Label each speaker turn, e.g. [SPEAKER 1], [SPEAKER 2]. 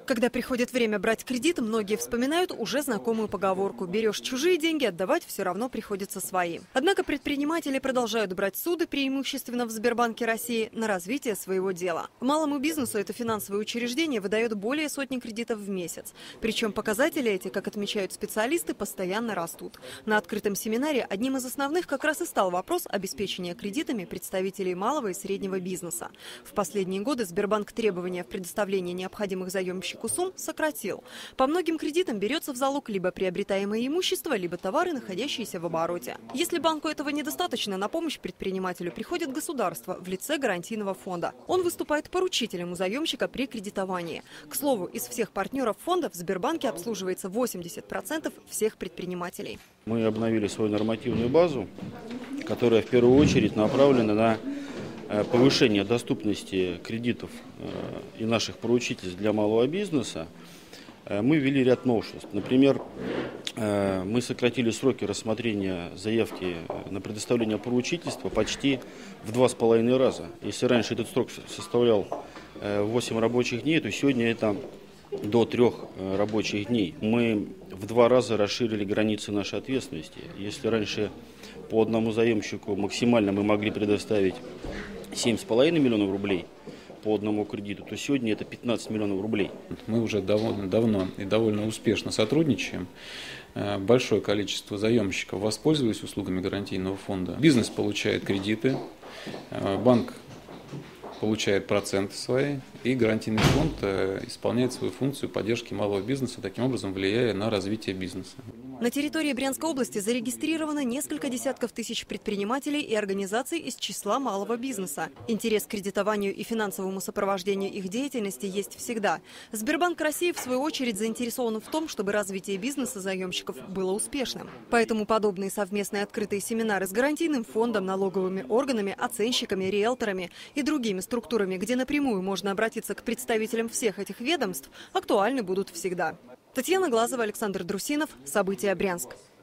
[SPEAKER 1] Когда приходит время брать кредит, многие вспоминают уже знакомую поговорку: берешь чужие деньги, отдавать все равно приходится свои. Однако предприниматели продолжают брать суды, преимущественно в Сбербанке России, на развитие своего дела. Малому бизнесу это финансовое учреждение выдает более сотни кредитов в месяц. Причем показатели эти, как отмечают специалисты, постоянно растут. На открытом семинаре одним из основных как раз и стал вопрос обеспечения кредитами представителей малого и среднего бизнеса. В последние годы Сбербанк требования в предоставлении необходимых заемщиков сумм сократил. По многим кредитам берется в залог либо приобретаемое имущество, либо товары, находящиеся в обороте. Если банку этого недостаточно, на помощь предпринимателю приходит государство в лице гарантийного фонда. Он выступает поручителем у заемщика при кредитовании. К слову, из всех партнеров фонда в Сбербанке обслуживается 80% всех предпринимателей.
[SPEAKER 2] Мы обновили свою нормативную базу, которая в первую очередь направлена на повышение доступности кредитов и наших поручительств для малого бизнеса. Мы ввели ряд новшеств. Например, мы сократили сроки рассмотрения заявки на предоставление поручительства почти в 2,5 раза. Если раньше этот срок составлял 8 рабочих дней, то сегодня это до 3 рабочих дней. Мы в 2 раза расширили границы нашей ответственности. Если раньше по одному заемщику максимально мы могли предоставить 7,5 миллионов рублей по одному кредиту, то сегодня это 15 миллионов рублей.
[SPEAKER 3] Мы уже довольно давно и довольно успешно сотрудничаем. Большое количество заемщиков воспользовались услугами гарантийного фонда. Бизнес получает кредиты, банк получает проценты свои, и гарантийный фонд исполняет свою функцию поддержки малого бизнеса, таким образом влияя на развитие бизнеса.
[SPEAKER 1] На территории Брянской области зарегистрировано несколько десятков тысяч предпринимателей и организаций из числа малого бизнеса. Интерес к кредитованию и финансовому сопровождению их деятельности есть всегда. Сбербанк России, в свою очередь, заинтересован в том, чтобы развитие бизнеса заемщиков было успешным. Поэтому подобные совместные открытые семинары с гарантийным фондом, налоговыми органами, оценщиками, риэлторами и другими структурами, где напрямую можно обратиться к представителям всех этих ведомств, актуальны будут всегда. Татьяна Глазова, Александр Друсинов. События. Брянск.